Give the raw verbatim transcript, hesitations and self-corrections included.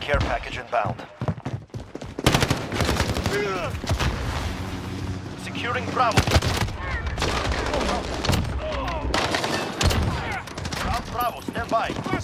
Care package inbound. Securing Bravo. Ground Bravo, stand by.